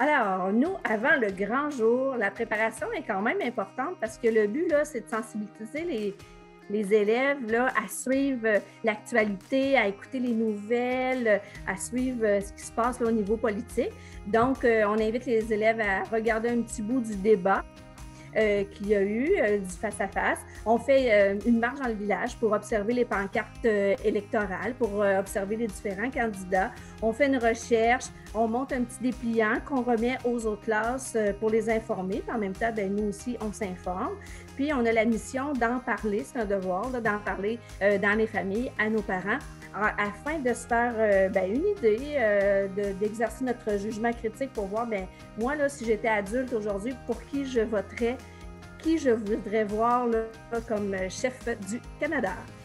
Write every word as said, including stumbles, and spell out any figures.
Alors, nous, avant le grand jour, la préparation est quand même importante parce que le but, là, c'est de sensibiliser les, les élèves là, à suivre euh, l'actualité, à écouter les nouvelles, euh, à suivre euh, ce qui se passe là, au niveau politique. Donc, euh, on invite les élèves à regarder un petit bout du débat euh, qu'il y a eu, euh, du face-à-face. On fait euh, une marche dans le village pour observer les pancartes euh, électorales, pour euh, observer les différents candidats. On fait une recherche, on monte un petit dépliant qu'on remet aux autres classes euh, pour les informer. Puis en même temps, ben, nous aussi, on s'informe. Puis on a la mission d'en parler, c'est un devoir, là, d'en parler euh, dans les familles, à nos parents, afin de se faire euh, ben, une idée, euh, de, d'exercer notre jugement critique pour voir, ben, moi, là, si j'étais adulte aujourd'hui, pour qui je voterais, qui je voudrais voir là, comme chef du Canada.